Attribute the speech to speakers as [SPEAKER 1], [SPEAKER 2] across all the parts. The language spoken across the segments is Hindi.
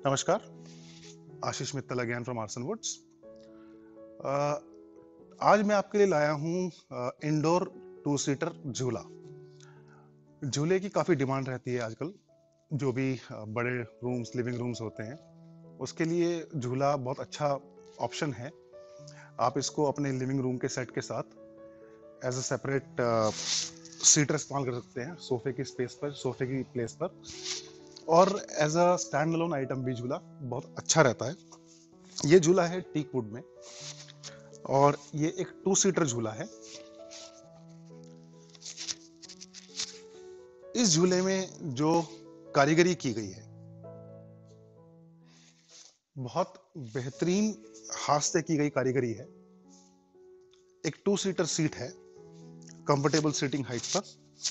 [SPEAKER 1] नमस्कार, Ashish Mittal again from Arson Woods. आज मैं आपके लिए लाया हूँ इंडोर टू सीटर झूला। झूले की काफ़ी डिमांड रहती है आजकल। जो भी बड़े रूम्स, लिविंग रूम्स होते हैं, उसके लिए झूला बहुत अच्छा ऑप्शन है। आप इसको अपने लिविंग रूम के सेट के साथ एज अ सेपरेट सीटर इस्तेमाल कर सकते हैं, सोफे की स्पेस पर, सोफे की प्लेस पर, और as a stand alone item भी झूला बहुत अच्छा रहता है। ये झूला है टीक वुड में और ये एक टू सीटर झूला है। इस झूले में जो कारीगरी की गई है, बहुत बेहतरीन हाथ से की गई कारीगरी है। एक टू सीटर सीट है, कंफर्टेबल सीटिंग हाइट पर।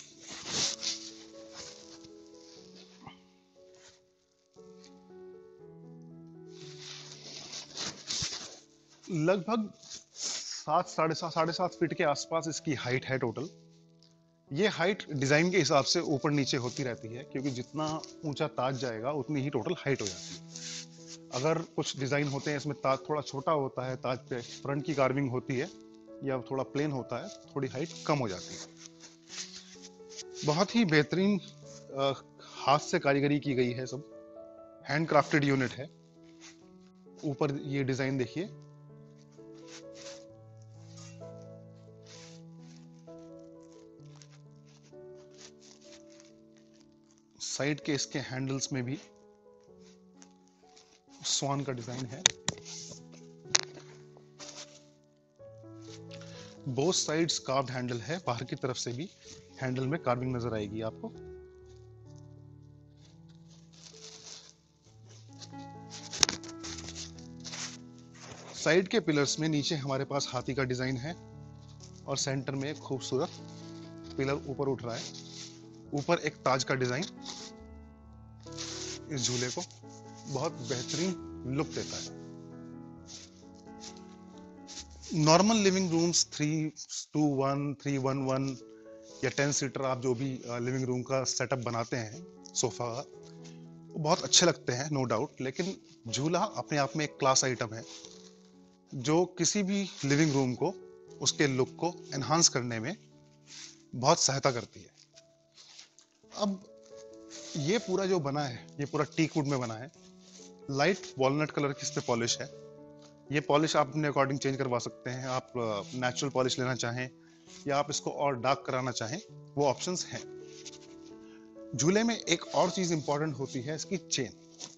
[SPEAKER 1] लगभग 7 साढ़े 7 फीट के आसपास इसकी हाइट है टोटल। ये हाइट डिजाइन के हिसाब से ऊपर नीचे होती रहती है, क्योंकि जितना ऊंचा ताज जाएगा उतनी ही टोटल हाइट हो जाती है। अगर कुछ डिजाइन होते हैं इसमें ताज थोड़ा छोटा होता है, ताज पे फ्रंट की कार्विंग होती है, या थोड़ा प्लेन होता है, थोड़ी हाइट कम हो जाती है। बहुत ही बेहतरीन हाथ से कारीगरी की गई है, सब हैंडक्राफ्टेड यूनिट है। ऊपर ये डिजाइन देखिए, साइड के इसके हैंडल्स में भी स्वान का डिजाइन है। बोथ साइड्स कार्व्ड हैंडल है, बाहर की तरफ से भी हैंडल में कार्विंग नजर आएगी आपको। साइड के पिलर्स में नीचे हमारे पास हाथी का डिजाइन है और सेंटर में एक खूबसूरत पिलर ऊपर उठ रहा है। ऊपर एक ताज का डिजाइन इस झूले को बहुत बेहतरीन लुक देता है। नॉर्मल लिविंग रूम्स 3-2-1, 3-1-1 या 10 सीटर, आप जो भी लिविंग रूम का सेटअप बनाते हैं सोफा का, वो बहुत अच्छे लगते हैं, नो डाउट। लेकिन झूला अपने आप में एक क्लास आइटम है, जो किसी भी लिविंग रूम को, उसके लुक को एनहांस करने में बहुत सहायता करती है। अब ये पूरा जो बना है, ये पूरा टीक वुड में बना है। लाइट वॉलनट कलर की इस पे पॉलिश है। ये पॉलिश आप अपने अकॉर्डिंग चेंज करवा सकते हैं। आप नेचुरल पॉलिश लेना चाहें या आप इसको और डार्क कराना चाहें, वो ऑप्शंस हैं। झूले में एक और चीज इंपॉर्टेंट होती है, इसकी चेन।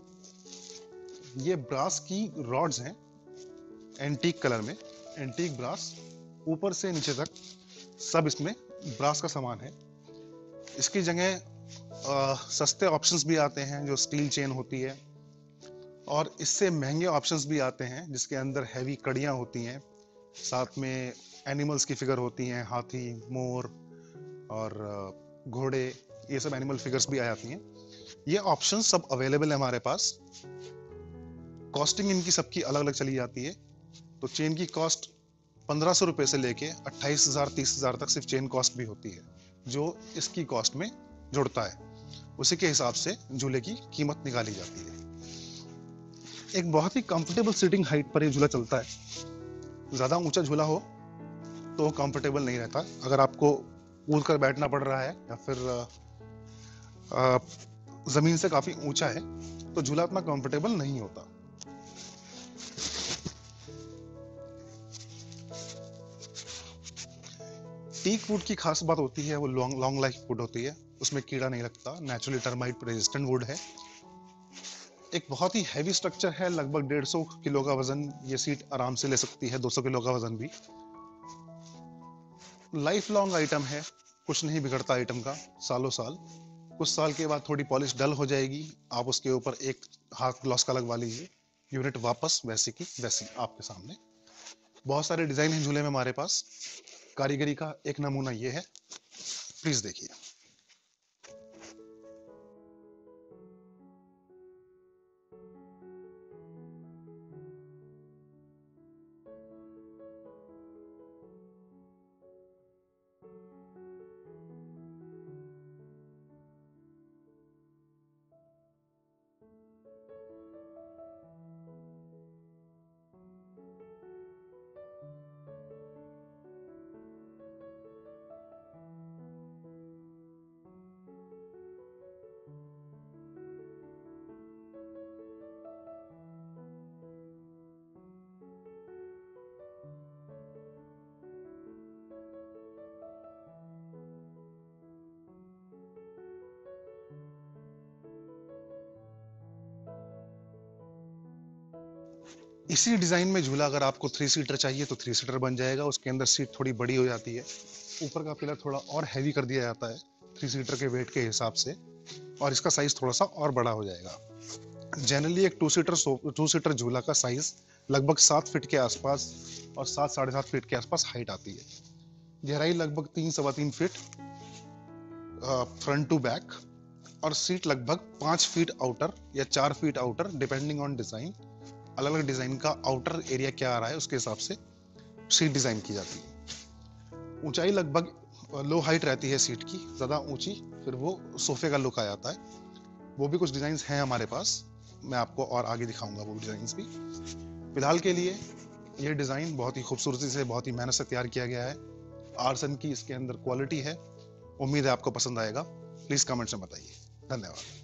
[SPEAKER 1] ये ब्रास की रॉड्स हैं, एंटीक कलर में, एंटीक ब्रास, ऊपर से नीचे तक सब इसमें ब्रास का सामान है। इसकी जगह सस्ते ऑप्शंस भी आते हैं जो स्टील चेन होती है, और इससे महंगे ऑप्शंस भी आते हैं जिसके अंदर हैवी कड़ियाँ होती हैं, साथ में एनिमल्स की फिगर होती हैं, हाथी, मोर और घोड़े, ये सब एनिमल फिगर्स भी आ जाती हैं। ये ऑप्शंस सब अवेलेबल है हमारे पास। कॉस्टिंग इनकी सबकी अलग अलग चली जाती है। तो चेन की कॉस्ट 1500 रुपये से लेके 28,000 30,000 तक सिर्फ चेन कॉस्ट भी होती है, जो इसकी कॉस्ट में जुड़ता है। उसी के हिसाब से झूले की कीमत निकाली जाती है। एक बहुत ही कंफर्टेबल सीटिंग हाइट पर ये झूला चलता है। ज़्यादा ऊंचा झूला हो तो कंफर्टेबल नहीं रहता। अगर आपको कूद कर बैठना पड़ रहा है या फिर ज़मीन से काफ़ी ऊंचा है, तो झूला उतना कंफर्टेबल नहीं होता। टीक वुड की खास बात होती है, वो लॉन्ग लाइफ वुड होती है, उसमें कीड़ा नहीं लगता, नेचुरली टर्माइट रेजिस्टेंट वुड है। एक बहुत ही हैवी स्ट्रक्चर है, लगभग 150 किलो का वजन ये सीट आराम से ले सकती है, 200 किलो का वजन भी। लाइफ लॉन्ग आइटम है, कुछ नहीं बिगड़ता आइटम का सालों साल। कुछ साल के बाद थोड़ी पॉलिश डल हो जाएगी, आप उसके ऊपर एक हाथ ग्लॉस का लगवा लीजिए, यूनिट वापस वैसी की वैसी आपके सामने। बहुत सारे डिजाइन हैं झूले में हमारे पास। कारीगरी का एक नमूना ये है, प्लीज देखिए। इसी डिजाइन में झूला अगर आपको 3 सीटर चाहिए तो 3 सीटर बन जाएगा। उसके अंदर सीट थोड़ी बड़ी हो जाती है, ऊपर का पिलर थोड़ा और हैवी कर दिया जाता है 3 सीटर के वेट के हिसाब से, और इसका साइज थोड़ा सा और बड़ा हो जाएगा। जनरली एक 2 सीटर झूला का साइज लगभग 7 फीट के आसपास और 7-7.5 फीट के आसपास हाइट आती है। गहराई लगभग 3-3.25 फीट फ्रंट टू बैक, और सीट लगभग 5 फीट आउटर या 4 feet outer, depending on design. अलग अलग डिजाइन का आउटर एरिया क्या आ रहा है उसके हिसाब से सीट डिजाइन की जाती है। ऊंचाई लगभग लो हाइट रहती है सीट की, ज्यादा ऊंची फिर वो सोफे का लुक आ जाता है। वो भी कुछ डिजाइन हैं हमारे पास, मैं आपको और आगे दिखाऊंगा वो डिजाइन भी। फिलहाल के लिए ये डिजाइन बहुत ही खूबसूरती से, बहुत ही मेहनत से तैयार किया गया है। आर्सन की इसके अंदर क्वालिटी है। उम्मीद है आपको पसंद आएगा। प्लीज कमेंट्स में बताइए। धन्यवाद।